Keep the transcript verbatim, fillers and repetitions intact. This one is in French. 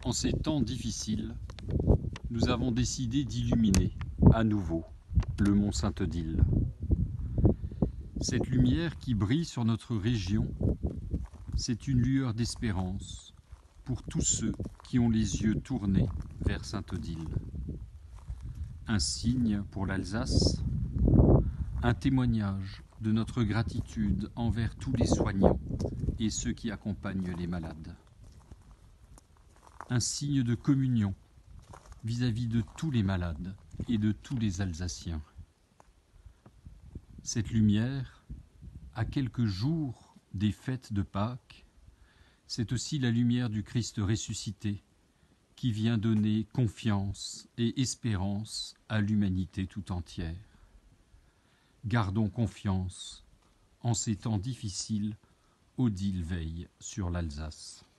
En ces temps difficiles, nous avons décidé d'illuminer à nouveau le mont Sainte-Odile. Cette lumière qui brille sur notre région, c'est une lueur d'espérance pour tous ceux qui ont les yeux tournés vers Sainte-Odile. Un signe pour l'Alsace, un témoignage de notre gratitude envers tous les soignants et ceux qui accompagnent les malades. Un signe de communion vis-à-vis de tous les malades et de tous les Alsaciens. Cette lumière, à quelques jours des fêtes de Pâques, c'est aussi la lumière du Christ ressuscité qui vient donner confiance et espérance à l'humanité tout entière. Gardons confiance en ces temps difficiles. Odile veille sur l'Alsace.